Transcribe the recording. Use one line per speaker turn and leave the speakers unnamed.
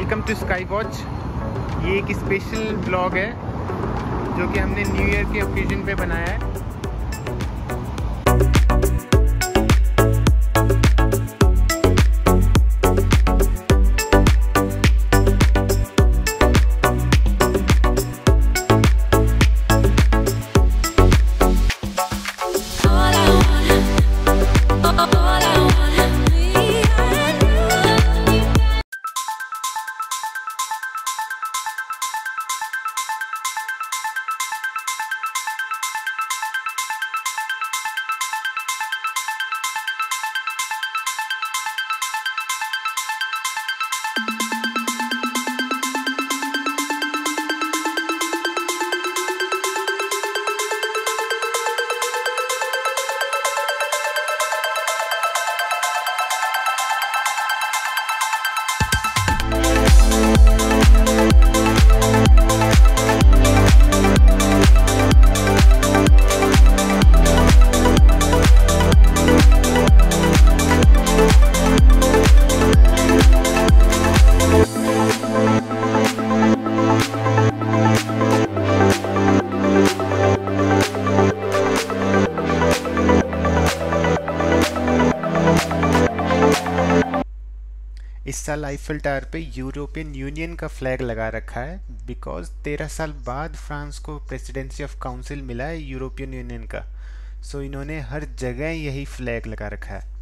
Welcome to स्काईवॉच। ये एक special blog है जो कि हमने न्यू ईयर के ओकेजन पे बनाया है। इस साल आईफिल टावर पे यूरोपियन यूनियन का फ्लैग लगा रखा है बिकॉज 13 साल बाद फ्रांस को प्रेसिडेंसी ऑफ काउंसिल मिला है यूरोपियन यूनियन का। सो इन्होंने हर जगह यही फ्लैग लगा रखा है।